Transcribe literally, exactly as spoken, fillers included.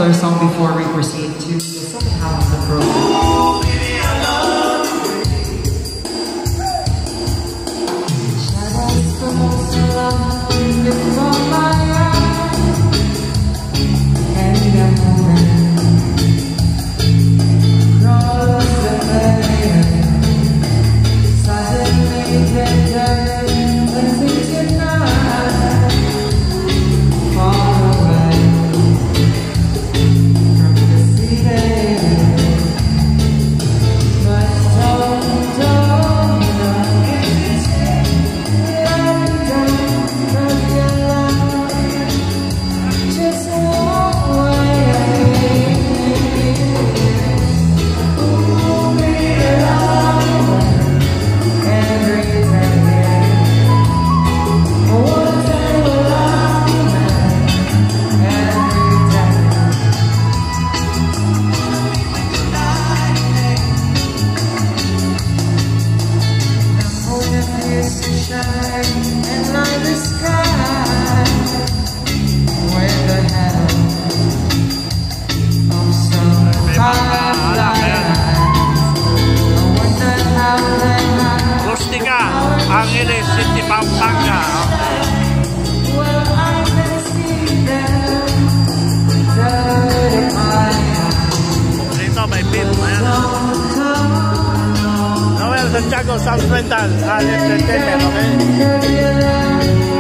another song before we proceed to the second half of the program. Shadows fall around before my eyes, and a moment cross the veil. Suddenly they turn into night, far away from the city. But don't, don't, don't get me let me down from your love. Just walk away. Pull me around every day. One day will I every day. I'm hoping this to shine and light the sky with the help of some fireflies. I wonder how they hide. Rustica, Angeles City, Pampanga. Well, I can see them dirty eyes. Dito may pin. Ayan. Don't come, no. Noel Santiago Sound Rental, Alex Entertainment, okay? Dirty eyes.